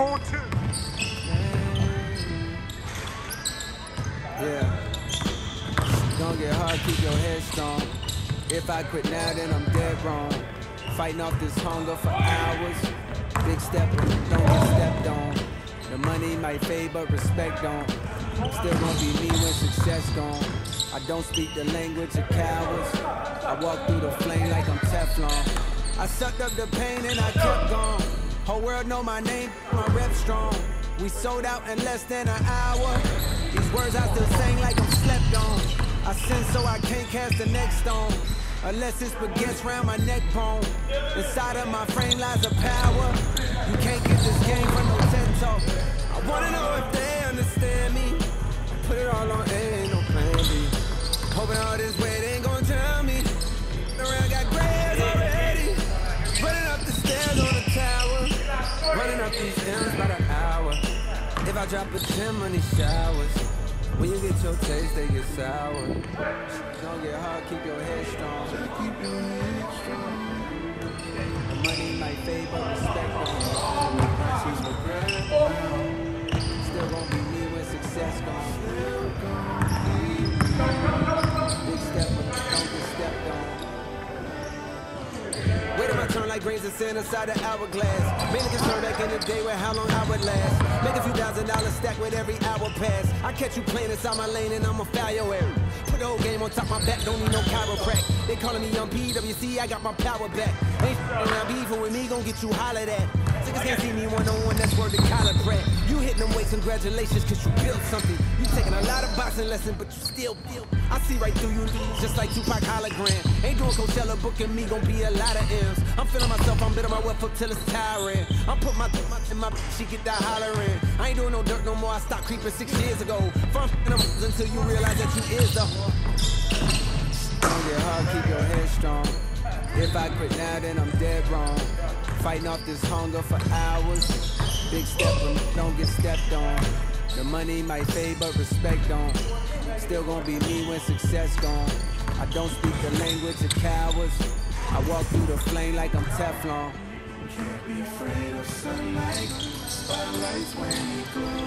Yeah. Don't get hard, keep your head strong. If I quit now, then I'm dead wrong. Fighting off this hunger for hours. Big step, don't get stepped on. The money might fade, but respect don't. Still gonna be me when success gone. I don't speak the language of cowards. I walk through the flame like I'm Teflon. I sucked up the pain and I kept going. Whole world know my name, my rep strong. We sold out in less than an hour. These words I still sing like I'm slept on. I sin so I can't cast the next stone. Unless it's baguettes round my neck bone. Inside of my frame lies a power. You can't get this game from no TED Talk. I wanna know if they understand me. Put it all on A, ain't no plan B. Hoping all this weight ain't gon' drown me. Around got gray hairs already. Running up the stairs on the tower. Running up these stairs by the hour. If I drop a gem on these showers. When you get your taste, they get sour. Don't get hard, keep your head strong. The money might fade, but respect don't. She's regret. Still gon' be me when success gone. Big step, but don't get stepped on. Wait till I turn like grains of sand inside the hourglass. Mainly concerned back in the day with how long I would last. Make a few $1,000 stack with every hour pass. I catch you playing inside my lane and I'ma foul your ass. Put the whole game on top my back, don't need no chiropract. They calling me young PWC, I got my power back. Ain't now beefing with me, gon' get you hollered at. Niggas can't see me one-on-one, that's word to collar brat. You hitting them weights, congratulations, cause you built something. You taking a lot of boxing lessons, but you still feel. I see right through you, just like Tupac hologram. Ain't doing Coachella, booking me, gon' be a lot of M's. I'm feeling myself, I'm bitter my wealth up till it's tiring. I'm put my in my she get that hollering. I ain't doing no dirt no more, I stopped creeping 6 years ago. From them until you realize that you is the. Don't get hard, keep your head strong. If I quit now, then I'm dead wrong. Fighting off this hunger for hours. Big step, but don't get stepped on. The money might fade, but respect don't. Still gonna be me when success gone. I don't speak the language of cowards. I walk through the flame like I'm Teflon. Can't be afraid of sunlight. Spotlights when you glow.